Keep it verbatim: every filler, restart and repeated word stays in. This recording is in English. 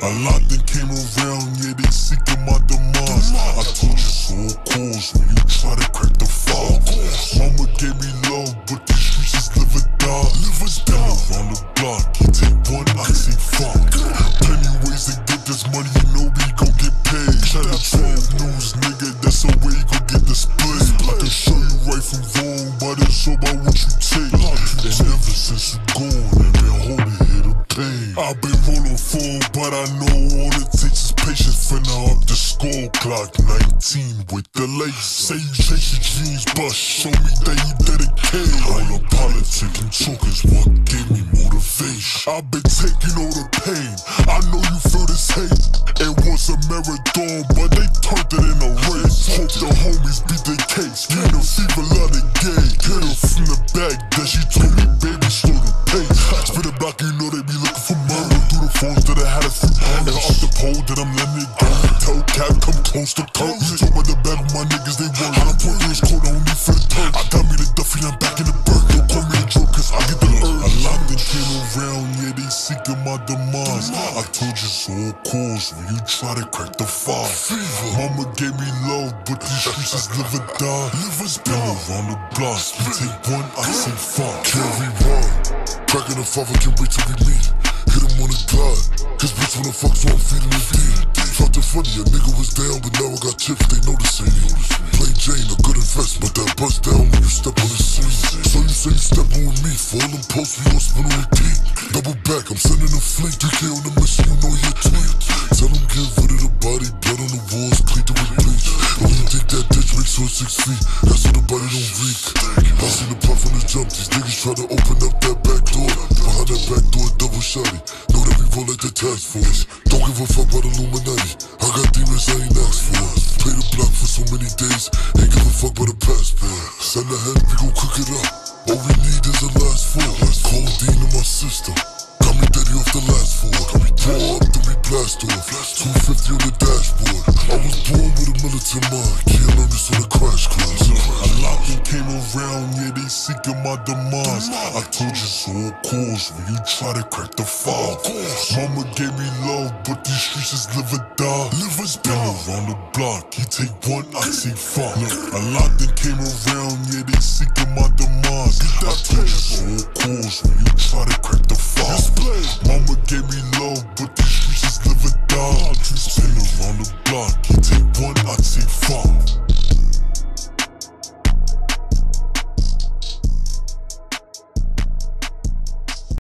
A lot that came around, yeah, they seeking my demise. I told you so, of course, when you try to crack the file. Mama gave me love, but these streets just live or die. Live or die. Around the block, you take one, I take five. Plenty ways to get this money, you know we gon' get paid. Channel twelve news, nigga, that's the way you gon' get displayed. I can show you right from wrong, but it's all about what you take. And ever since you gone, I've been holding here the pain. I've been rolling full, but I know all it takes is patience. Finna up the score clock, nineteen with the lace. Say you chase your dreams, but show me that you dedicated. All the politic and talk is what gave me motivation. I've been taking all the pain, I know you feel this hate. It was a marathon, but they turned it in a race. Hope the homies beat the case, me the fever love the game. Hit her from the back, then she told me, baby, slow the pace. Spit it back, you know they be looking for murder. Through the phones that I had a few and off the pole that I'm letting it go. Tell Cap, come close to coke. You told me the back of my niggas, they want. I done put this code, I don't need for the turn. I got me the Duffy, I'm back in the bird. Don't call me the joke, cause I get the urge. A lot that came around, yeah, they seeking my demise. I told you so, of course, when you try to crack the file. Mama gave me love, but these streets just live or die. Live or die. Around the block, you take one, I take five. Carry one, cracking the five, I can't wait till we meet. Hit him on the glide, cause bitch wanna fuck, so I'm feeding the deep. Felt it funny, a nigga was down, but now I got chips, they noticing me. Plain Jane, a good investment, that bust down when you step on the scene. So you say you steppin' with me, for all them posts, we gon' spin on repeat. Double back, I'm sending a fleet, three K on the mission, you know you're tweet. Tell them get rid of the body, blood on the walls, clean it with bleach. When you dig that ditch, make sure it's six feet, that's so the body don't reek. I seen the puff on the jump, these niggas try to open up that back door. Behind that back door, double shotty, know that we roll like the task force. Don't give a fuck about Illuminati, I got demons I ain't asked for. Play the block for so many days, ain't give a fuck about the passport. Send a hand, we gon' cook it up, all we need is a last four. Codeine in my system, got me daddy off the last four. Pour up, then we blast off, two fifty on the dashboard. I was born with a militant mind, can't learn this on a crash course. A lot that came around, yeah, they seeking my demise. I told you so, of course, when you try to crack the file. Mama gave me love, but these streets just live or die. Live or die. Around the block, you take one, I take five. A lot that came around, yeah, they seeking my demise. I told you so, of course, when you try to crack the file. Mama gave me love, but these streets just live or die. Spin around the block, you take one, I take